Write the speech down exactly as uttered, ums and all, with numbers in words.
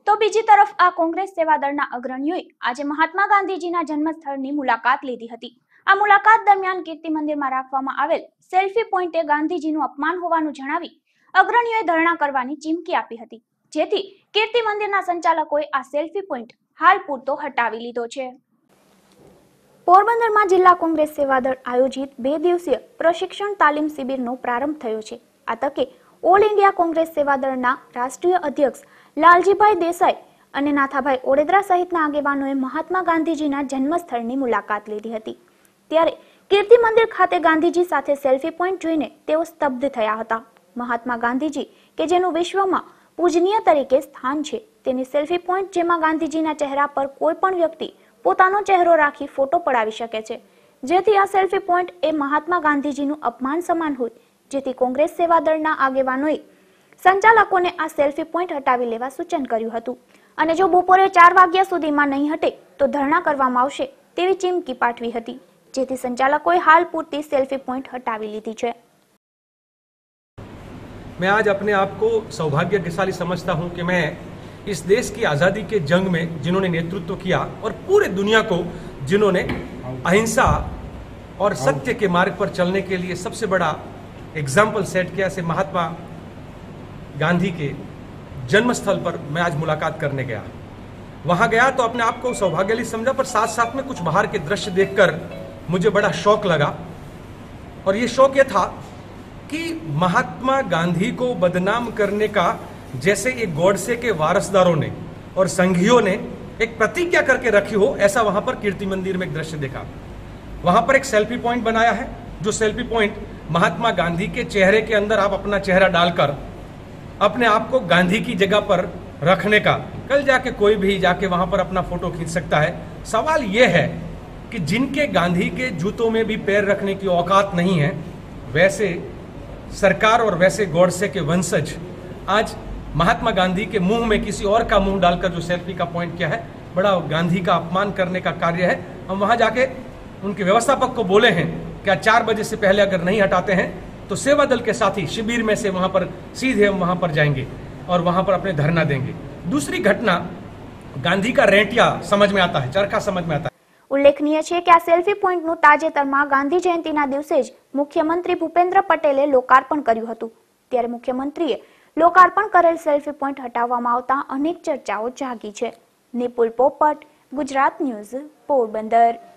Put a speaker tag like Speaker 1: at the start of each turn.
Speaker 1: તો બીજી તરફ આ કોંગ્રેસ સેવાદળના અગ્રણીઓએ આજે મહાત્મા ગાંધીજીના જન્મસ્થળની મુલાકાત લીધી હતી। આ મુલાકાત દરમિયાન કીર્તિ મંદિરમાં રાખવામાં આવેલ સેલ્ફી પોઈન્ટે ગાંધીજીનું અપમાન હોવાનું જણાવી અગ્રણીઓએ ધરણા કરવાની ચીમકી આપી હતી, જેથી કીર્તિ મંદિરના સંચાલકોએ આ સેલ્ફી પોઈન્ટ હાલ પૂરતો હટાવી લીધો છે। પોરબંદરમાં જિલ્લા કોંગ્રેસ સેવાદળ આયોજિત બે દિવસીય પ્રશિક્ષણ તાલીમ શિબિરનો પ્રારંભ થયો છે। આ તકે ઓલ ઇન્ડિયા કોંગ્રેસ સેવાદળના રાષ્ટ્રીય અધ્યક્ષ લાલજીભાઈ દેસાઈ અને નાથાભાઈ ઓડેદરા સહિતના આગેવાનોએ મહાત્મા ગાંધીજીના જન્મસ્થળની મુલાકાત લીધી હતી। ત્યારે કીર્તિ મંદિર ખાતે ગાંધીજી સાથે સેલ્ફી પોઈન્ટ જોઈને તેઓ સ્તબ્ધ થયા હતા। મહાત્મા ગાંધીજી કે જેનું વિશ્વમાં પૂજનીય તરીકે સ્થાન છે, તેની સેલ્ફી પોઈન્ટ જેમાં ગાંધીજીના ચહેરા પર કોઈ પણ વ્યક્તિ પોતાનો ચહેરો રાખી ફોટો પડાવી શકે છે, જેથી આ સેલ્ફી પોઈન્ટ એ મહાત્મા ગાંધીજીનું અપમાન સમાન હોય, જેથી કોંગ્રેસ સેવાદળના આગેવાનોએ સંચાલકોને આ સેલ્ફી પોઈન્ટ હટાવી લેવા સૂચન કર્યું હતું અને જો બપોરે ચાર વાગ્યા સુધીમાં નહીં હટે તો ધરણા કરવામાં આવશે તેવી ચીમકી પાઠવી હતી, જેથી સંચાલકોએ હાલ પૂરતી सेल्फी पॉइंट हटावी ली थी।
Speaker 2: मैं आज अपने आप को सौभाग्यशाली समझता हूं कि मैं इस देश की आज़ादी के जंग में जिन्होंने नेतृत्व किया और पूरे दुनिया को जिन्होंने अहिंसा और सत्य के मार्ग पर चलने के लिए सबसे बड़ा एग्जाम्पल सेट किया, से महात्मा गांधी के जन्म स्थल पर मैं आज मुलाकात करने गया। वहां गया तो अपने आप को सौभाग्यशाली समझा, पर साथ साथ में कुछ बाहर के दृश्य देखकर मुझे बड़ा शौक लगा। और ये शौक ये था कि महात्मा गांधी को बदनाम करने का जैसे एक गॉडसे के वारसदारों ने और संघियों ने एक प्रतिज्ञा करके रखी हो, ऐसा वहां पर कीर्ति मंदिर में एक दृश्य देखा। वहां पर एक सेल्फी पॉइंट बनाया है, जो सेल्फी पॉइंट महात्मा गांधी के चेहरे के अंदर आप अपना चेहरा डालकर अपने आप को गांधी की जगह पर रखने का, कल जाके कोई भी जाके वहां पर अपना फोटो खींच सकता है। सवाल यह है कि जिनके गांधी के जूतों में भी पैर रखने की औकात नहीं है, वैसे सरकार और वैसे गॉडसे के वंशज आज महात्मा गांधी के मुंह में किसी और का मुंह डालकर जो सेल्फी का पॉइंट किया है, बड़ा गांधी का अपमान करने का कार्य है। हम वहां जाके उनके व्यवस्थापक को बोले हैं कि आज चार बजे से पहले अगर नहीं हटाते हैं तो सेवा दल के साथी शिविर में से वहां पर सीधे हम वहां पर जाएंगे और वहां पर अपने धरना देंगे। दूसरी घटना, गांधी का रेंटिया समझ में आता है, चरखा समझ में आता है।
Speaker 1: उल्लेखनीय है कि आ सेल्फी पॉइंटનું તાજેતરમાં ગાંધી જયંતિના દિવસે જ મુખ્યમંત્રી ભૂપેન્દ્ર પટેલે લોકાર્પણ કર્યું હતું। ત્યારે મુખ્યમંત્રીએ લોકાર્પણ કરેલ સેલ્ફી પોઈન્ટ હટાવવામાં આવતા અનેક ચર્ચાઓ જાગી છે। નિપુલ પોપટ, ગુજરાત ન્યૂઝ, પોરબંદર।